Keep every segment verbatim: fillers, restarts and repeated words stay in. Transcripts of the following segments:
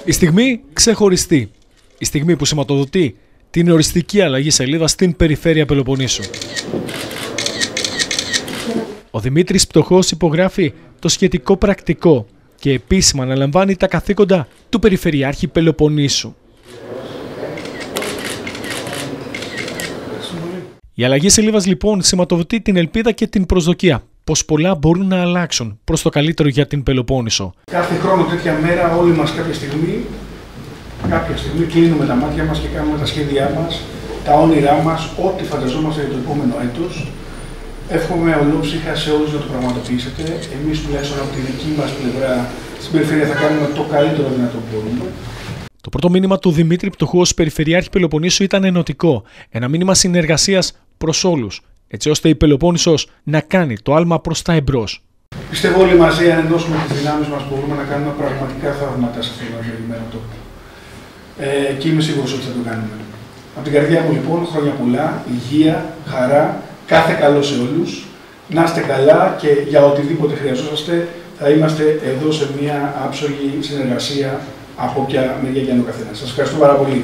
Η στιγμή ξεχωριστή. Η στιγμή που σηματοδοτεί την οριστική αλλαγή σελίδας στην περιφέρεια Πελοποννήσου. Ο Δημήτρης Πτωχός υπογράφει το σχετικό πρακτικό και επίσημα αναλαμβάνει τα καθήκοντα του Περιφερειάρχη Πελοποννήσου. Η αλλαγή σελίδας λοιπόν σηματοδοτεί την ελπίδα και την προσδοκία πως πολλά μπορούν να αλλάξουν προς το καλύτερο για την Πελοπόννησο. Κάθε χρόνο τέτοια μέρα όλοι μας κάποια στιγμή, κάποια στιγμή κλείνουμε τα μάτια μας και κάνουμε τα σχέδιά μας, τα όνειρά μας, ό,τι φανταζόμαστε για το επόμενο έτος. Εύχομαι ολόψυχα σε όλους να το πραγματοποιήσετε. Εμείς τουλάχιστον από τη δική μας πλευρά στην περιφέρεια θα κάνουμε το καλύτερο δυνατό που μπορούμε. Το πρώτο μήνυμα του Δημήτρη Πτωχού ως Περιφερειάρχη Πελοποννήσου ήταν ενωτικό. Ένα μήνυμα συνεργασίας προς όλους, έτσι ώστε η Πελοπόννησος να κάνει το άλμα προς τα εμπρός. Πιστεύω όλοι μαζί, αν ενώσουμε τις δυνάμεις μας, μπορούμε να κάνουμε πραγματικά θαύματα σε αυτόν τον αγαπημένο τόπο. Ε, και είμαι σίγουρος ότι θα το κάνουμε. Από την καρδιά μου λοιπόν, χρόνια πολλά, υγεία, χαρά, κάθε καλό σε όλους. Να είστε καλά και για οτιδήποτε χρειαζόσαστε θα είμαστε εδώ σε μια άψογη συνεργασία από όποια μεριά και αν ο καθένας. Σας ευχαριστώ πάρα πολύ.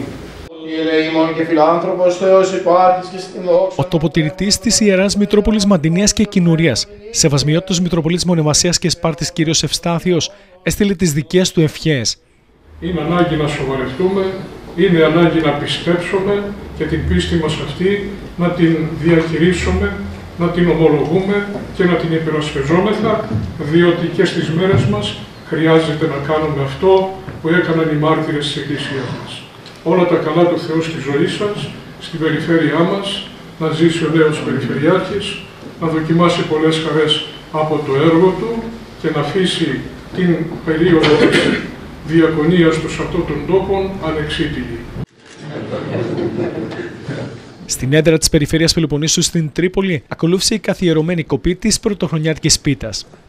Ο τοποτηρητής της Ιεράς Μητρόπολης Μαντινίας και Κοινουρίας, Σεβασμιότητος Μητροπολίτης Μονεβασίας και Σπάρτης κ. Ευστάθιος, έστειλε τις δικές του ευχές. Είναι ανάγκη να σοβαρευτούμε, είναι ανάγκη να πιστέψουμε και την πίστη μας αυτή να την διακηρύσουμε, να την ομολογούμε και να την υπερασπιζόμεθα, διότι και στις μέρες μας χρειάζεται να κάνουμε αυτό που έκαναν οι μάρτυρες της Εκκλησίας μας. Όλα τα καλά του Θεού στη ζωή σας, στην περιφέρειά μας, να ζήσει ο νέος Περιφερειάρχης, να δοκιμάσει πολλές χαρές από το έργο του και να αφήσει την περίοδο της διακονίας του σε αυτόν τον τόπο ανεξίτηλη. Στην έδρα της Περιφέρειας Πελοποννήσου στην Τρίπολη ακολούθησε η καθιερωμένη κοπή της πρωτοχρονιάτικης πίτας.